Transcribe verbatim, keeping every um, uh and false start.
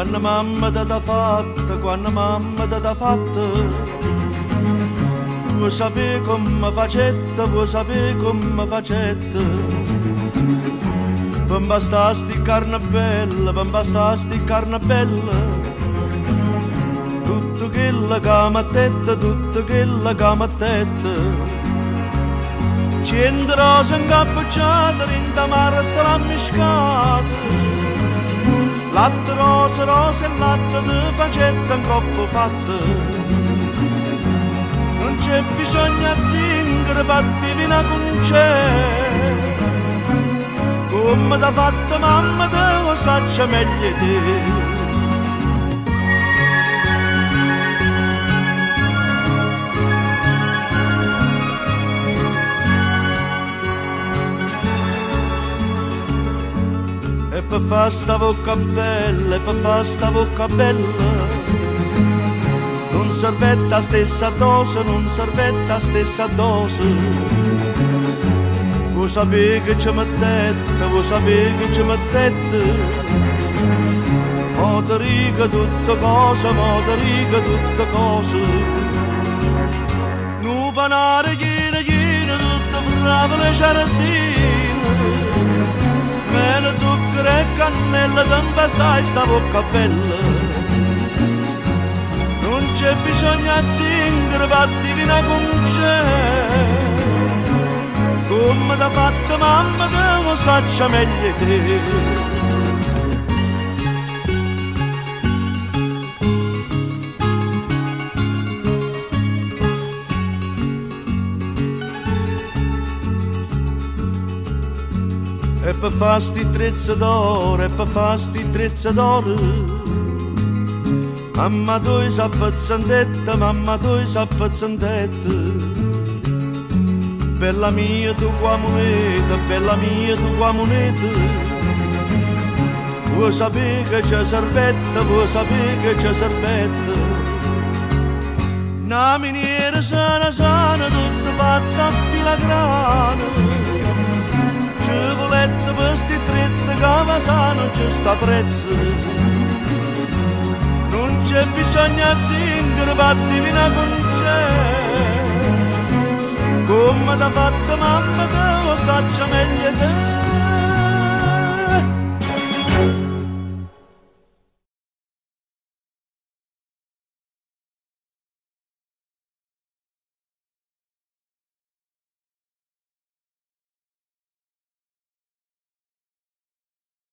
quando mamma ti ha fatto, quando mamma ti ha fatto. Vuoi sapere come facette, vuoi sapere come facette. Per bastasti carne bella, per bastasti carne bella. Tutto quello che mi tette, tutto quello che mi tette. Cento rose incappucciate, rinda mare te l'ha miscata. Latte rosa, rosa e latte di pancetta in coppa fatta. Non c'è bisogno di zingare, fatti vina con c'è. Come t'ha fatto mamma te lo saccia meglio te. E per fa sta bocca bella, e per fa sta bocca bella. Non servette la stessa dose, non servette la stessa dose. Vuoi sapere che ci mettete, vuoi sapere che ci mettete. Mo ti riga tutte cose, mo ti riga tutte cose. Nu panare chine chine, tutte brave le giardine. Meno zucchero e cannella, tempestai sta bocca bella. Non c'è bisogno di zingare, fatti vina con c'è. Come t'ha fatto mamma te lo saccia meglio te. E per fa sti trezze d'oro, e per fa sti trezze d'oro. Mamma tu sei pezzantetta, mamma tu sei pezzantetta. Bella mia tu qua moneta, bella mia tu qua moneta. Vuoi sapere che c'è servetta, vuoi sapere che c'è servetta. Una miniera sana sana, tutta fatta a filagrana. Ci volete per sti trezze che va sano, ci sta prezzo. Non c'è bisogno di zingare, fatti vina con c'è. Come t'ha fatto mamma te lo saccia meglio te.